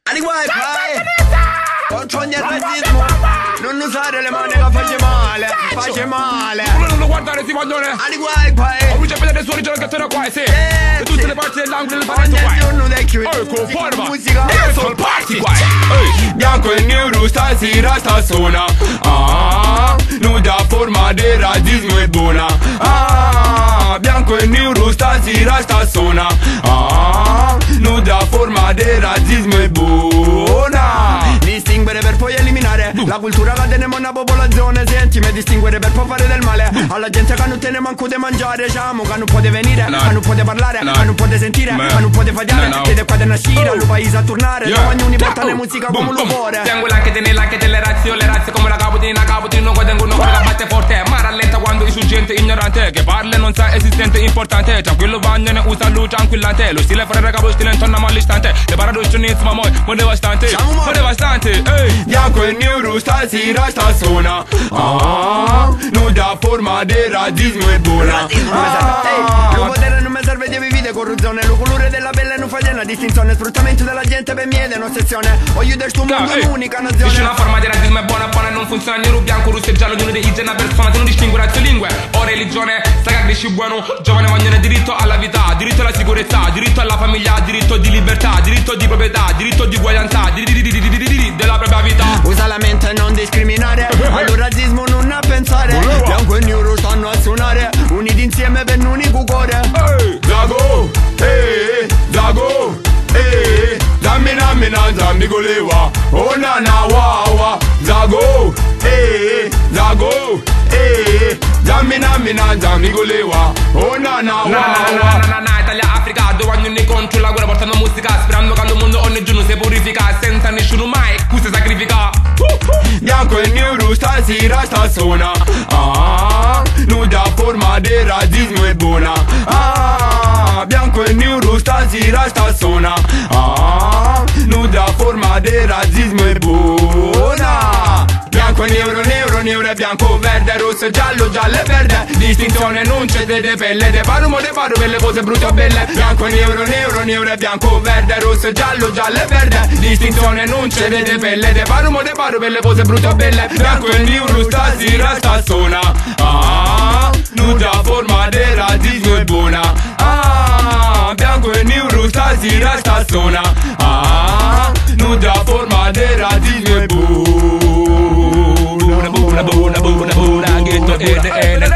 Ani wifi, controlli il razzismo. Non usare le mani che face male, face male. Non guardare sti coglione. Ani wifi, ho visto vedere il suo regione che te ne qua, sì. Da tutte le parti dell'angolo del Parlamento qua. Ecco, forma. Musica. Sono parti qua. Bianco e nero stasera sta suona. Non dà forma di razzismo è buona. Bianco e nero stasera sta suona. Non dà forma di razzismo è buona. Distinguere per poi eliminare la cultura che teniamo una popolazione. Sentimi, distinguere per poi fare del male alla gente che non tiene manco di mangiare. Diciamo che non può venire, che non può parlare, che non può sentire, che non può fare, che qua deve nascere, lo paese a tornare. Ognuno porta la musica come lo cuore. Tengo l'anche delle razze come la capotina, non tengono quella che batte forte, ma rallenta quando i su gente ignorante che parla non sa esistente importante. Tranquillo bagno ne usa lui tranquillante. Lo stile fra capo stile intorno all'istante. Le paradossi ma mo devastante, mo devastante. Bianco e nero stasera sta suona. Non dà forma di razzismo è buona. Lo potere non mi serve di vivere corruzione. Lo colore della pelle non fa una distinzione. Sfruttamento della gente per miele, un'ossessione. Aiuta il tuo mondo, un'unica nazione. Dice una forma di razzismo è buona e non funziona. Nero, bianco, russo e giallo di uno dei una persona che non distingue razze e lingue o religione. Sta che cresci buono, giovane vogliono diritto alla vita, diritto alla sicurezza, diritto alla famiglia, diritto di libertà, diritto di proprietà, diritto di uguaglianza, della propria vita. Usa la mente e non discriminare. Al razzismo non a pensare. Bianco e nero stanno a suonare, uniti insieme per un unico cuore. Zago, Zago, zammi golewa, oh nana wawa. Zago, Zago, zammi golewa, oh nana wawa. Italia, Africa, dove ognuno contro la guerra portando musica, sperando che il mondo ogni giorno si purifica, senza nessuno mai cui si sacrifica. Bianco e nero stasera sta suona. Non dà forma di razzismo è buona. Bianco e nero stasera sta suona. Non dà forma di razzismo è buona. Bianco e nero, nero e bianco, verde, rosso, giallo, giallo e verde. Distinzione non c'è de pelle, de parumo per le cose brutte o belle. Bianco e nero e bianco, verde, rosso, giallo, giallo e verde. Distinzione non c'è de pelle, de parumo per le cose brutte o belle. Bianco e nero stasera sta suona. Non dà forma di razzismo è buona. Bianco e nero stasera sta suona. Non dà forma di razzismo è buona. Buona, ghetto,